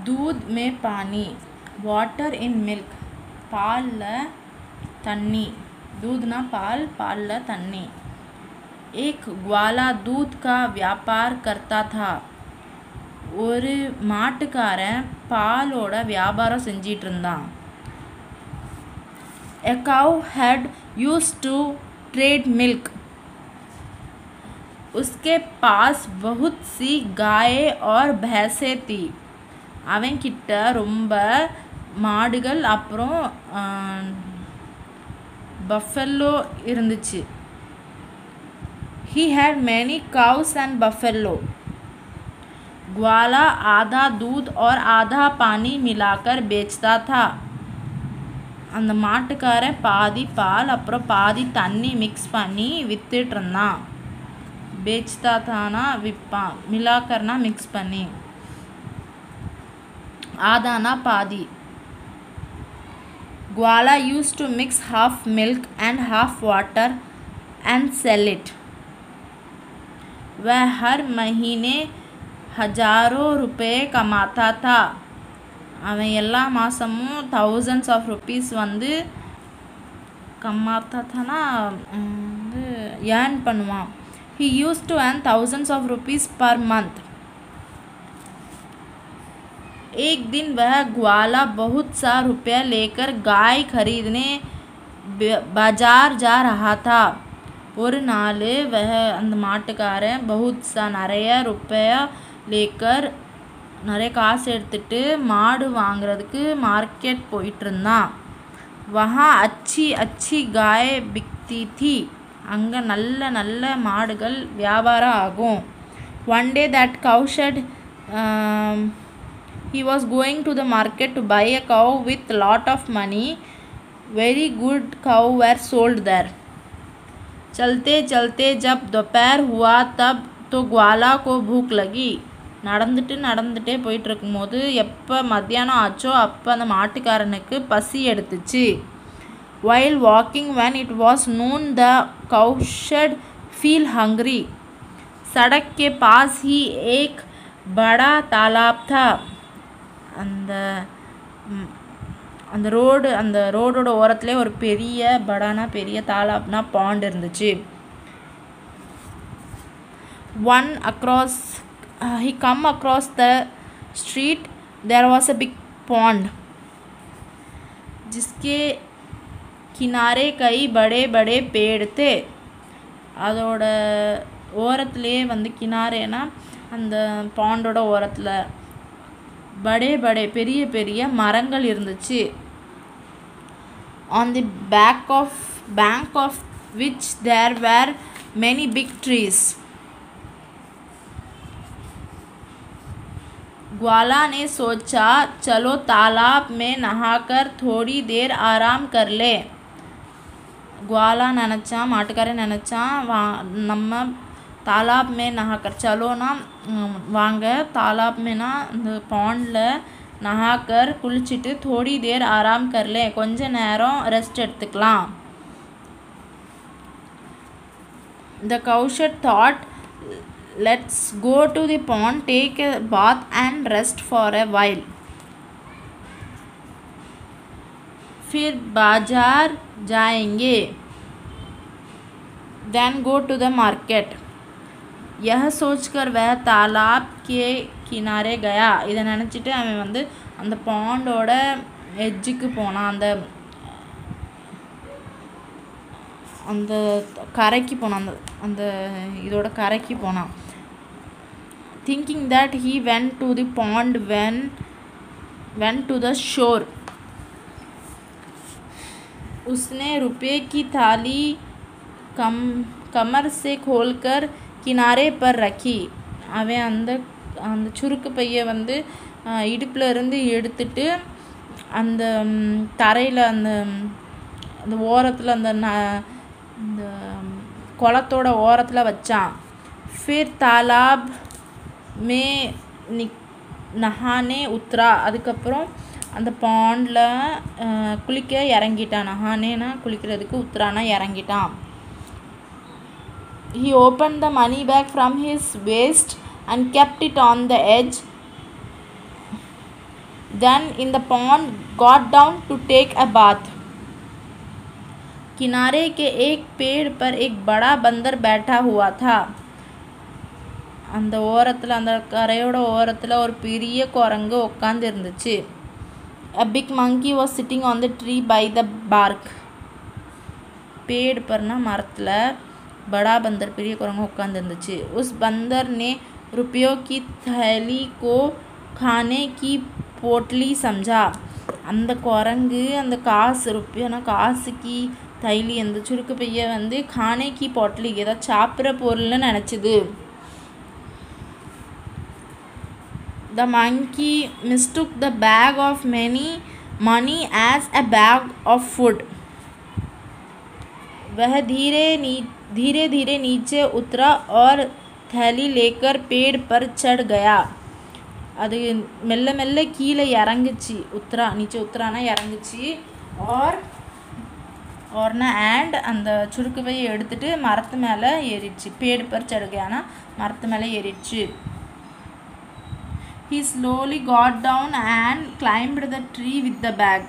दूध में पानी, वाटर इन मिल्क, பால்ல தண்ணி, दूधना पाल, पाல்ல தண்ணி. एक ग्वाला दूध का व्यापार करता था. ஒரு மாட்டுக்காரன் பாலோட வியாபாரம் செஞ்சிட்டு இருந்தான். A cow had used to trade milk. उसके पास बहुत सी गायें और भैंसें थी. அவன் கிட்ட ரொம்ப மாடுகள் அப்புறம் பஃபெல்லோ இருந்துச்சு. He had many cows and buffalo. ग्वाला आधा दूध और आधा पानी मिलाकर बेचता था. அந்த மாட்டுக்காரன் பாதி பால் அப்புறம் பாதி தண்ணி மிக்ஸ் பண்ணி வித்துட்டு இருந்தான். बेचता थाना விற்பான், மிலாக்கர்னா மிக்ஸ் பண்ணி, ஆதானா பாதி. ग्वाला used to mix half milk and half water and sell it. वह हर महीने हजारों रुपये कमाता था. அவன் எல்லா மாதமும் thousands of rupees வந்து கமாத்தா தானா வந்து ஏர்ன் பண்ணுவான். He used to earn thousands of rupees per month. एक दिन वह ग्वाला बहुत सा रुपया लेकर गाय खरीदने बाजार जा रहा था. ஒரு நாள் वह அந்த மாட்டுக்காரன் बहुत सा நிறைய रुपया लेकर நிறைய காசு எடுத்துட்டு மாடு வாங்குறதுக்கு மார்க்கெட் போயிட்டு இருந்தான். वहाँ अच्छी अच्छी गाय बिकती थी. அங்கே நல்ல நல்ல மாடுகள் வியாபாரம் ஆகும். One day that cow shed he was going to the market to buy a cow with lot of money. Very good cow were sold there. चलते चलते जब दोपहर हुआ तब तो ग्वाला को भूख लगी. நடந்துட்டே போயிட்டு இருக்கும்போது எப்போ மத்தியானம் ஆச்சோ அப்போ அந்த மாட்டுக்காரனுக்கு பசி எடுத்துச்சு. While walking when it was noon the cow shed feel hungry. सड़क के पास ही एक बड़ा तालाब था. அந்த ரோடோட ஓரத்துலேயே ஒரு பெரிய படானா பெரிய தாலாப்னா பாண்ட் இருந்துச்சு. He come across the street. There was a big pond जिसके किनारे कई बड़े बड़े पेड़ थे. அதோட ஓரத்துலேயே வந்து கினாரேனா அந்த பாண்டோட ஓரத்தில் படே படே பெரிய பெரிய மரங்கள் இருந்துச்சு. On the bank of which there were many big trees. ग्वाला ने सोचा चलो तालाब में नहाकर थोड़ी देर आराम कर ले. ग्वाला நினச்சான், மாட்டுக்காரன் நினச்சான் நம்ம तालाब में नहाकर चलोना வாங்க तालाब में ना இந்த பாண்டில் நஹாக்கர் குளிச்சுட்டு थोड़ी देर आराम कर ले கொஞ்ச நேரம் ரெஸ்ட் எடுத்துக்கலாம். The cow shed thought, let's go to the pond, take a bath and rest for a while. फिर बाजार जाएंगे, then go to the market. यह सोचकर वह तालाब के किनारे गया. இதை நினச்சிட்டு அவன் வந்து அந்த பாண்டோட எட்ஜுக்கு போனான், அந்த கரைக்கு போனான், அந்த இதோட கரைக்கு போனான். Thinking that he went to the pond went to the shore. उसने रुपये की थाली कमर से खोलकर किनारे पर रखी. அவன் அந்த சுருக்கு பையை வந்து இடுப்பில் இருந்து எடுத்துட்டு அந்த தரையில் அந்த ஓரத்தில் அந்த குளத்தோட ஓரத்தில் வச்சான். फिर तालाब में नहाने उतरा. அதுக்கப்புறம் அந்த பாண்டில் குளிக்க இறங்கிட்டான். நஹானேனா குளிக்கிறதுக்கு, உத்தரானா இறங்கிட்டான். He opened the money bag from his waist and kept it on the edge. then in the pond got down to take a bath. किनारे के एक पेड़ पर एक बड़ा बंदर बैठा हुआ था. அந்த ஓரத்தில் அந்த கரையோட ஓரத்தில் ஒரு பெரிய குரங்கு உட்காந்து இருந்துச்சு. A big monkey was sitting on the tree by the bark. पेड़ पर ना मरतल बड़ा बंदर பெரிய குரங்கு உட்காந்து இருந்துச்சு. उस बंदर ने रुपयों की थैली को खाने की पोटली समझा. அந்த குரங்கு அந்த காசு रुपयोना காசுக்கு தைலி அந்த சுருக்கு பைய வந்து खाने की पोटली ஏதாவது சாப்பிட்ற பொருள்னு நினச்சிது. The monkey mistook the bag of money as a bag of food. वह धीरे धीरे नीचे उतरा और थैली लेकर पेड़ पर चढ़ गया. அது மெல்ல மெல்ல கீழே இறங்குச்சு. नीचे उतराना இறங்குச்சு. और ना एंड அந்த சுருக்கு பையை எடுத்துட்டு மரத்து மேலே ஏறிடுச்சு. पेड़ पर चढ़ गया ना மரத்து மேலே ஏறிடுச்சு. He slowly got down and climbed the tree with the bag.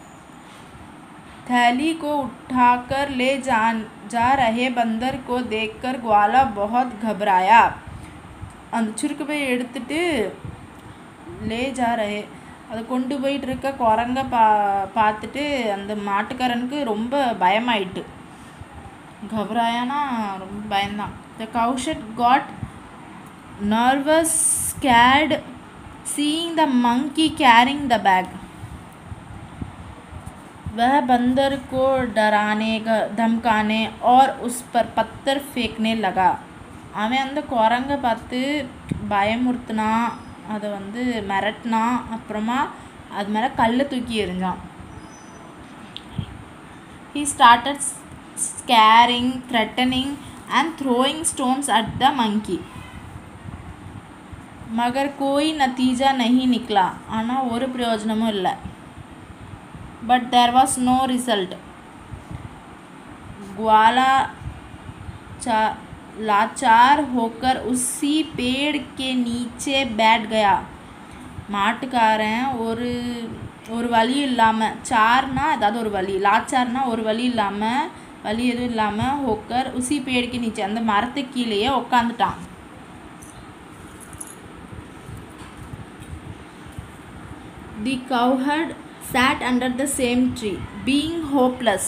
थैली को उठाकर ले जा रहे बंदर को देखकर ग्वाला बहुत घबराया. அந்த சுருக்கு பையை எடுத்துட்டு லே ஜா ரஹே அதை கொண்டு போயிட்டு இருக்க குரங்க பார்த்துட்டு அந்த மாட்டுக்காரனுக்கு ரொம்ப பயமாயிட்டு. கபராயானா ரொம்ப பயந்தான். The cowshed got nervous, scared seeing the monkey carrying the bag. वह बंदर को डराने धमकाने और उस पर पत्थर फेंकने लगा. அவன் அந்த குரங்கை பார்த்து பயமுறுத்தினா, அதை வந்து மிரட்டினா, அப்புறமா அது மேலே கல்லை தூக்கி எறிஞ்சான். He started scaring, threatening and throwing stones at the monkey. मगर कोई नतीजा नहीं निकला. ஆனால் ஒரு பிரயோஜனமும் இல்லை. But there was no result. ग्वाला लाचार होकर उसी पेड़ के नीचे बैठ गया. மாட்டுக்காரன் ஒரு வழி இல்லாமல், சார்னா ஏதாவது ஒரு வழி, லாச்சார்னா ஒரு வழி இல்லாமல், வழி எதுவும் இல்லாமல், ஹோக்கர் உசி பேடுக்கு நீச்சே அந்த மரத்துக்கு கீழேயே உட்காந்துட்டான். The cowherd sat under the same tree. Being hopeless,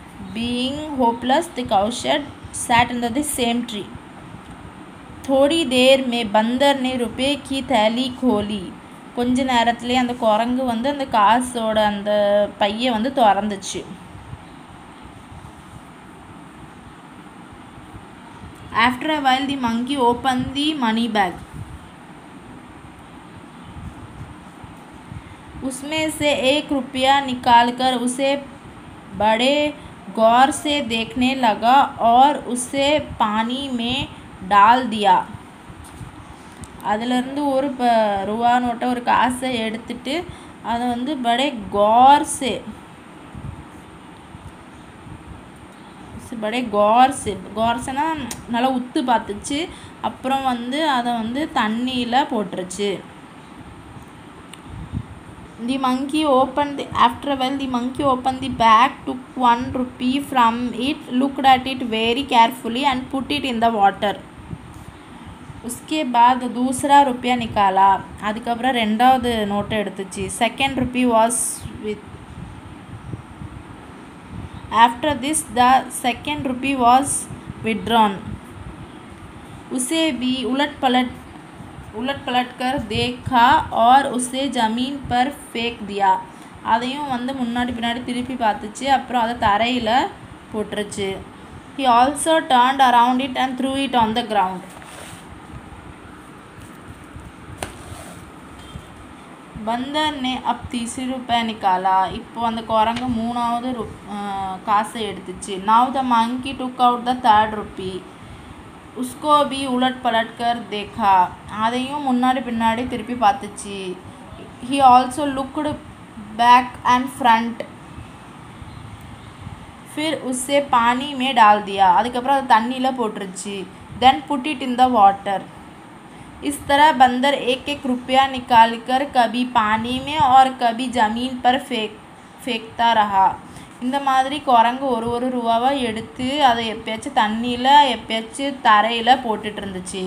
the cowshed sat under the same tree. थोड़ी देर में बंदर ने रुपये की थैली खोली. கொஞ்ச நேரத்திலே அந்த குரங்கு வந்து அந்த காசோட அந்த பையை வந்து திறந்துச்சு. After a while the monkey opened the money bag. उसमें से 1 रुपया निकालकर उसे बड़े गौर से देखने लगा और उसे पानी में डाल दिया. அதிலிருந்து ஒரு ரூபா நோட்டை ஒரு காசை எடுத்துட்டு அதை வந்து படே கौरसेனா நல்லா உத்து பார்த்துச்சு. அப்புறம் வந்து அதை வந்து தண்ணியில் போட்டுருச்சு. After a while the monkey opened the bag, took 1 rupee from it, looked at it very carefully and put it in the water. उसके बाद दूसरा रुपया निकाला. அதுக்கப்புறம் ரெண்டாவது நோட்டை எடுத்துச்சு. Second rupee was with. After this the second rupee was withdrawn. उसे भी उलट पलट कर देखा और उसे ज़मीन पर फेंक दिया. அதையும் வந்து முன்னாடி பின்னாடி திருப்பி பார்த்துச்சு. அப்புறம் அதை தரையில் போட்டுருச்சு. He also turned around it and threw it on the ground. बंदर ने अब 3 रुपये निकाला. இப்போ அந்த குரங்கு மூணாவது காசை எடுத்துச்சு. Now the monkey took out the 3rd rupee. उसको भी उलट पलट कर देखा. அதையும் முன்னாடி பின்னாடி திருப்பி பார்த்துச்சு. He also looked back and front. फिर उसे पानी में डाल दिया. அதுக்கப்புறம் அது தண்ணியில் போட்டுருச்சு. Then put it in the water. इस तरह बंदर एक एक रुपया निकालकर कभी पानी में और कभी ज़मीन पर फेंकता रहा. இந்த மாதிரி குரங்கு ஒரு ரூபாவை எடுத்து அதை எப்பயாச்சும் தண்ணியில் எப்பயாச்சும் தரையில் போட்டுட்டு இருந்துச்சு.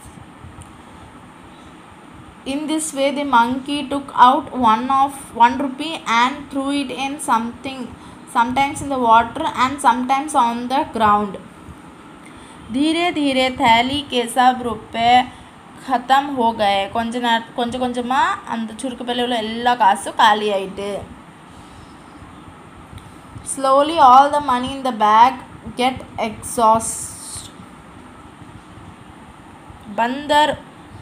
In this way the monkey took out one rupee and threw it in sometimes in the water and sometimes on the ground. धीरे धीरे थैली के सब रुपये ख़त्म हो गए. கொஞ்சம் கொஞ்சமாக அந்த சுருக்கு பையில் உள்ள எல்லா காசும் காலி ஆயிட்டு. Slowly all the money in the bag get exhausted. बंदर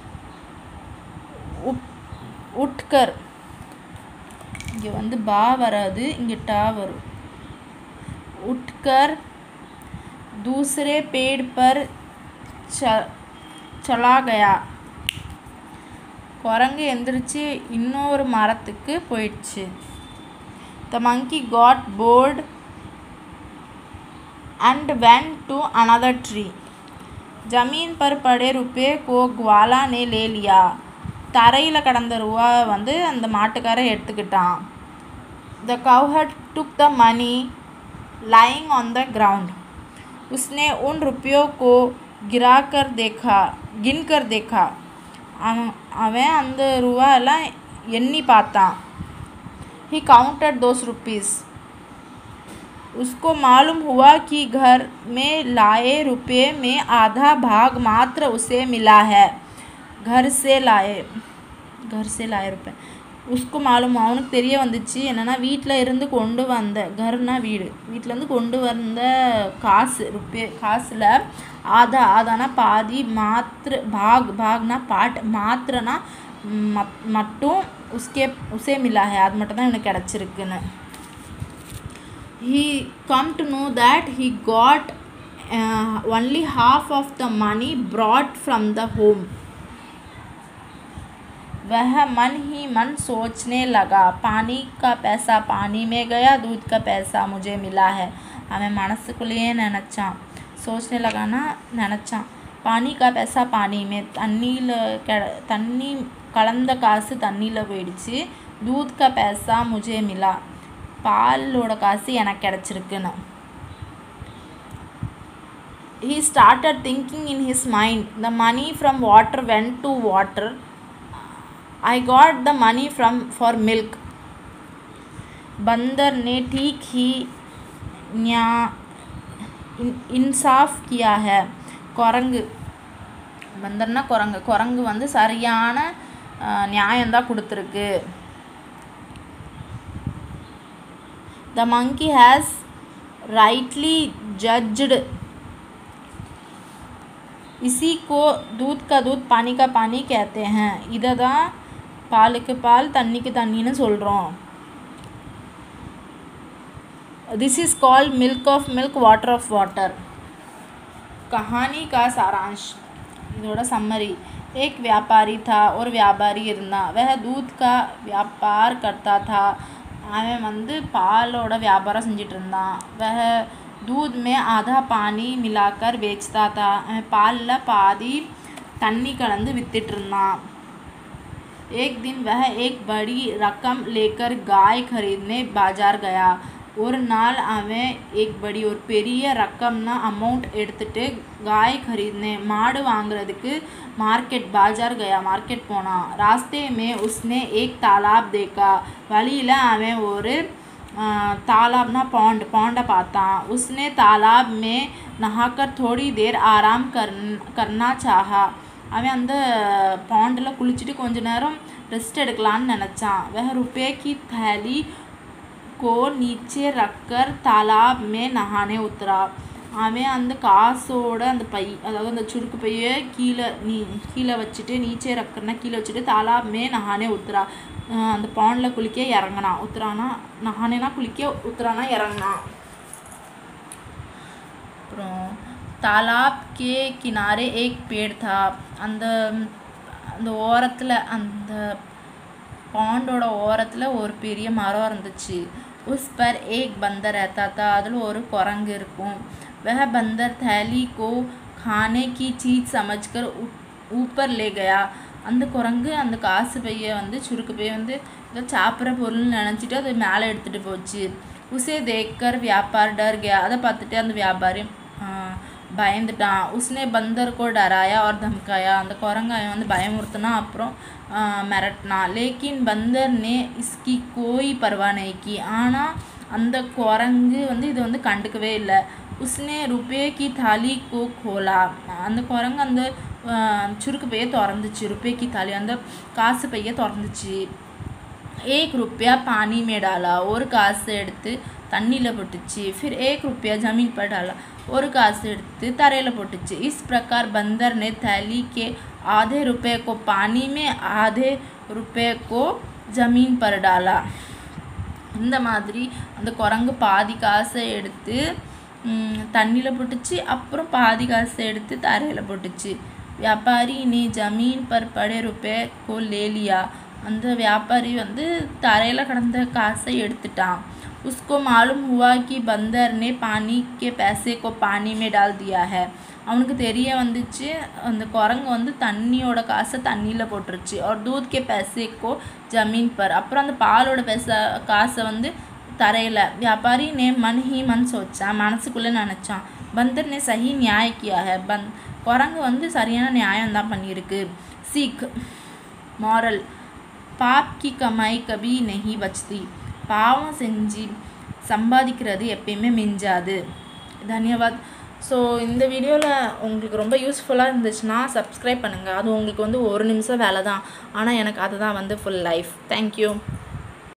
उठकर இங்கே வந்து பா வராது, இங்கே டா வரும். उठकर दूसरे पेड़ पर चला गया. குரங்கு எந்திரிச்சு இன்னொரு மரத்துக்கு போயிடுச்சு. The monkey got bored and went to another tree. जमीन पर पड़े रुपये को ग्वाला ने ले लिया. தரையில் கடந்த ரூபா வந்து அந்த மாட்டுக்காரன் எடுத்துக்கிட்டான். The cowherd took the money lying on the ground. उसने उन रुपयों को गिनकर देखा. அவன் அந்த ரூபா எல்லாம் எண்ணி பார்த்தான். He counted those rupees. उसको मालूम हुआ कि घर में लाए रुपये में आधा भाग मात्र उसे मिला है. घर से लाए रुपये. उसको मालूम அவனுக்கு தெரிய வந்துச்சு என்னென்னா வீட்டில் இருந்து கொண்டு வந்த கர்னா வீட்டிலேருந்து கொண்டு வந்த காசு காசில் ஆதானா பாதி மாத்திர பாக்னா பாட் மாத்திரனா மட்டும் உசே மிலா है அது மட்டும் தான் இவனுக்கு கிடச்சிருக்குன்னு. He come to know that he got only half of the money brought from the home. वह मन ही मन सोचने लगा, पानी का पैसा पानी में गया, दूध का पैसा मुझे मिला है. அவன் மனசுக்குள்ளேயே நினச்சான். सोचने लगाना நினச்சான். पानी का पैसा पानी में தண்ணி கலந்த காசு தண்ணியில் போயிடுச்சு. दूध का पैसा मुझे मिला பாலோட காசு எனக்கு கிடச்சிருக்குன்னு. He started thinking in his mind, the money from water went to water. I got the money for milk. बंदर ने ठीक ही इंसाफ किया है. குரங்கு பந்தர்னா குரங்கு வந்து சரியான நியாயம்தான் கொடுத்துருக்கு. The monkey has rightly judged. इसी को दूध का दूध पानी का पानी कहते हैं. இதை தான் பாலுக்கு பால் தண்ணிக்கு தண்ணின்னு சொல்கிறோம். This is called milk of milk, water of water. कहानी का सारांश இதோட சம்மரி. एक व्यापारी था और व्यापारी இருந்தா. वह दूध का व्यापार करता था. அவன் வந்து பாலோட வியாபாரம் செஞ்சிட்டு இருந்தான். वह दूध में आधा पानी मिलाकर बेचता था. அவன் பாலில் பாதி தண்ணி கலந்து வித்துட்டு இருந்தான். एक दिन वह एक बड़ी रकम लेकर गाय खरीदने बाजार गया. ஒரு நாள் அவன் ஒரு பெரிய ரக்கம்னா அமௌண்ட் எடுத்துகிட்டு காய் खरीदने மாடு வாங்குறதுக்கு बाजार गया मार्केट போனான். रास्ते में उसने एक तालाब देखा. வழியில் அவன் ஒரு तालाबना पौंड பார்த்தான். उसने तालाब में नहाकर थोड़ी देर आराम करना चाहा. அவன் அந்த பாண்டில் குளிச்சுட்டு கொஞ்ச நேரம் ரெஸ்ட் எடுக்கலான்னு நினச்சான். वह रुपये की थैली को नीचे रखकर तालाब में नहाने उतरा. அவன் அந்த காசோட அந்த பை அதாவது அந்த சுருக்கு பையை கீழே வச்சுட்டு நீச்சே ரக்கர்னா கீழே வச்சுட்டு तालाब में नहाने उतरा. அந்த பாண்டில் குளிக்க இறங்கினான். உத்தரானா நஹானேனா குளிக்க, உத்தரானா இறங்கினான். அப்புறம் तालाब के किनारे एक पेड़ था. அந்த ஓரத்தில் அந்த பாண்டோட ஓரத்தில் ஒரு பெரிய மரம் இருந்துச்சு. उस पर एक बंदर रहता था. அதில் ஒரு குரங்கு இருக்கும். वह बंदर थैली को खाने की चीज़ समझकर ऊपर ले गया அந்த குரங்கு அந்த காசு பையை வந்து சுருக்கு பையை வந்து ஏதோ சாப்பிட்ற பொருள்னு நினச்சிட்டு அது மேலே எடுத்துகிட்டு போச்சு. உசே தேக்கர் வியாபார் டர் கயா அதை பார்த்துட்டு அந்த வியாபாரி பயந்துட்டான். உஸ்னே பந்தர் கோ டராயா और धमकाया அந்த குரங்காயை வந்து பயமுறுத்தினா அப்புறம் மிரட்டினான். லேக்கின் பந்தர் நே இஸ்கி கோய் பர்வா நஹி கி ஆனால் அந்த குரங்கு வந்து இது வந்து கண்டுக்கவே இல்லை. உஸ்னே रुपये की थाली को खोला அந்த குரங்கு அந்த சுருக்கு பையை திறந்துச்சு. रुपये की थाली அந்த காசு பையை திறந்துச்சு. 1 रुपया पानी में डाला ஒரு காசு எடுத்து தண்ணியில் போட்டுச்சு. फिर 1 रुपया जमीन पर डाला ஒரு காசு எடுத்து தரையில் போட்டுச்சு. इस प्रकार बंदर ने थैली के आधे रुपये को पानी में आधे रुपये को जमीन पर डाला. இந்த மாதிரி அந்த குரங்கு பாதி காசை எடுத்து தண்ணியில் போட்டுச்சு, அப்புறம் பாதி காசை எடுத்து தரையில் போட்டுச்சு. व्यापारी ने जमीन पर पड़े रुपये को ले लिया அந்த வியாபாரி வந்து தரையில் கிடந்த காசை எடுத்துட்டான். उसको मालूम हुआ कि बंदर ने पानी के पैसे को पानी में डाल दिया है அவனுக்கு தெரிய வந்துச்சு அந்த குரங்கு வந்து தண்ணியோட காசை தண்ணியில் போட்டுருச்சு. और दूध के पैसे को जमीन पर அப்புறம் அந்த பாலோட காசை வந்து தரையில். व्यापारी ने मन ही मन सोचा மனசுக்குள்ளே நினச்சான். बंदर ने सही न्याय किया है குரங்கு வந்து சரியான நியாயம் தான் பண்ணியிருக்கு. सीख मॉरल पाप की कमाई कभी नहीं बचती பாவம் செஞ்சு சம்பாதிக்கிறது எப்பயுமே மிஞ்சாது. தன்யவாத். ஸோ இந்த வீடியோவில் உங்களுக்கு ரொம்ப யூஸ்ஃபுல்லாக இருந்துச்சுன்னா சப்ஸ்கிரைப் பண்ணுங்கள். அது உங்களுக்கு வந்து 1 நிமிஷம் வேலை தான், ஆனால் எனக்கு அதுதான் வந்து ஃபுல் லைஃப். தேங்க்யூ.